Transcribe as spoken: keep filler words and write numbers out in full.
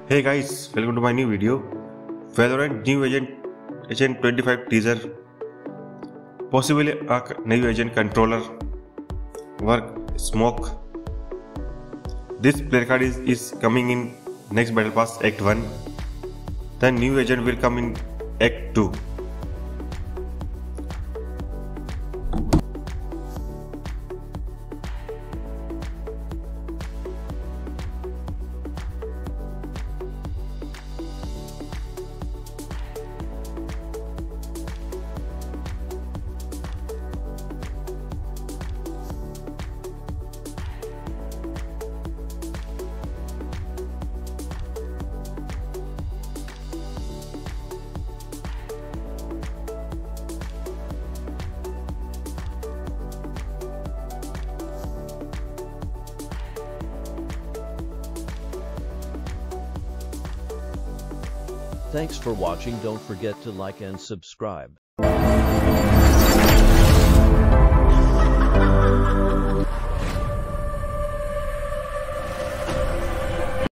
Hey guys, welcome to my new video. Valorant New Agent Agent twenty-five teaser. Possibly a new agent controller. Work smoke. This player card is, is coming in next Battle Pass Act one. The new agent will come in Act two. Thanks for watching. Don't forget to like and subscribe.